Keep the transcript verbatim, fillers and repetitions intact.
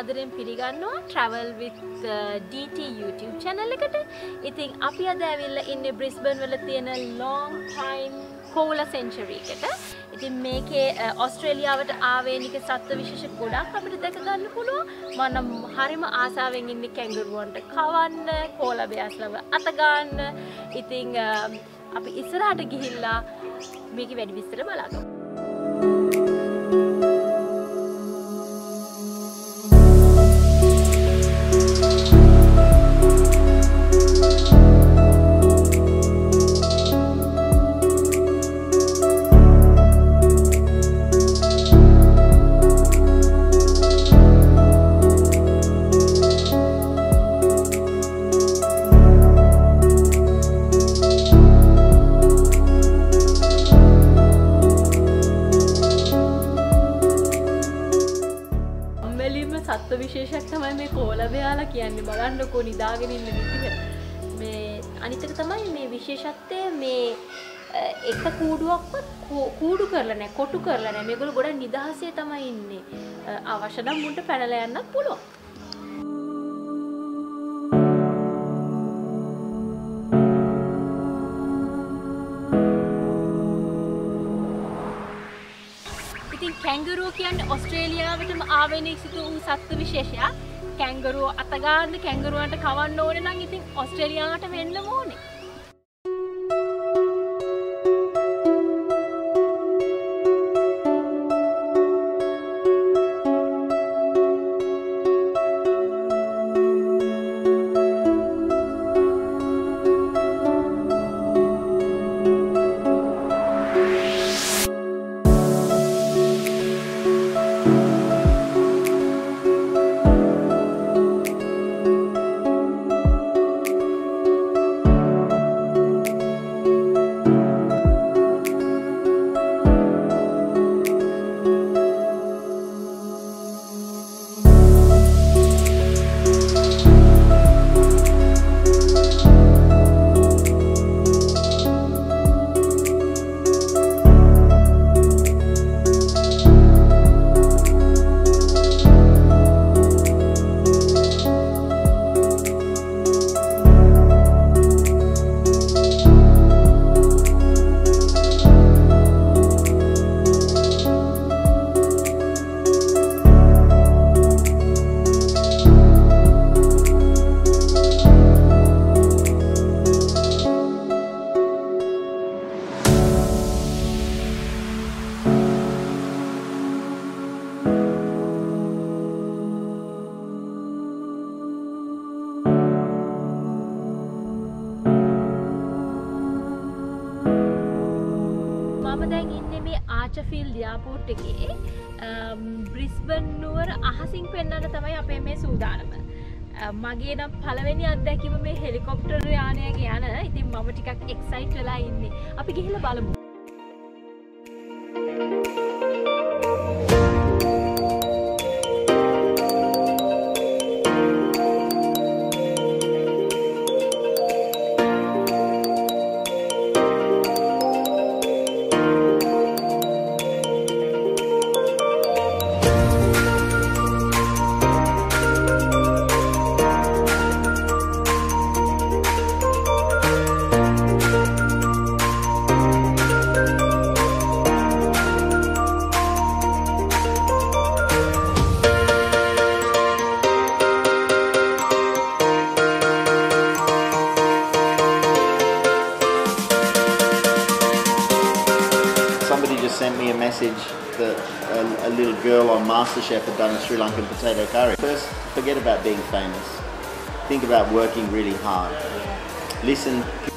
ආදරෙන් පිළිගන්නවා travel with D T YouTube channel එකට. ඉතින් අපි අද ඇවිල්ලා ඉන්නේ Brisbane වල තියෙන long time Koala sanctuary එකට. ඉතින් මේකේ ඕස්ට්‍රේලියාවට ආවේනික සත්ත්ව විශේෂ ගොඩක් අපිට දැක ගන්න පුළුවන්. මම නම් හරිම ආසාවෙන් ඉන්නේ කැංගරුවන්ට කවන්න, koala bears ළඟ අත ගන්න. ඉතින් අපි ඉස්සරහට ගිහිල්ලා මේකේ වැඩි විස්තර බලමු. සත්ත්ව විශේෂයක් තමයි මේ koala bearලා කියන්නේ. බලන්නකෝ නිදාගෙන ඉන්න විදිහ. මේ අනිත් එක තමයි මේ විශේෂත්වය මේ එක කූඩුවක්වත් කූඩු කරලා නැහැ, කොටු කරලා නැහැ. මේගොල්ලෝ ගොඩක් නිදහසේ තමයි ඉන්නේ. අවශ්‍ය නම් මුන්ට පැනලා යන්නත් පුළුවන්. Kangaroo කියන්නේ ඕස්ට්‍රේලියාවටම ආවේනික වූ සත්ත්ව විශේෂයක්. Kangaroo අත ගන්න, kangarooන්ට කවන්න ඕනේ නම් ඉතින් ඕස්ට්‍රේලියාවට වෙන්න ඕනේ. එයාපෝට් එකේ බ්‍රිස්බන් නුවර අහසින් පෙන්වන්න තමයි අපේ මේ සූදානම. මගේ නම් පළවෙනි අත්දැකීම මේ හෙලිකොප්ටර් යානයක යන. ඉතින් මම ටිකක් එක්සයිට් වෙලා ඉන්නේ. අපි ගිහිල්ලා බලමු. Somebody just sent me a message that a, a little girl on MasterChef had done a Sri Lankan potato curry. First, forget about being famous. Think about working really hard. Listen.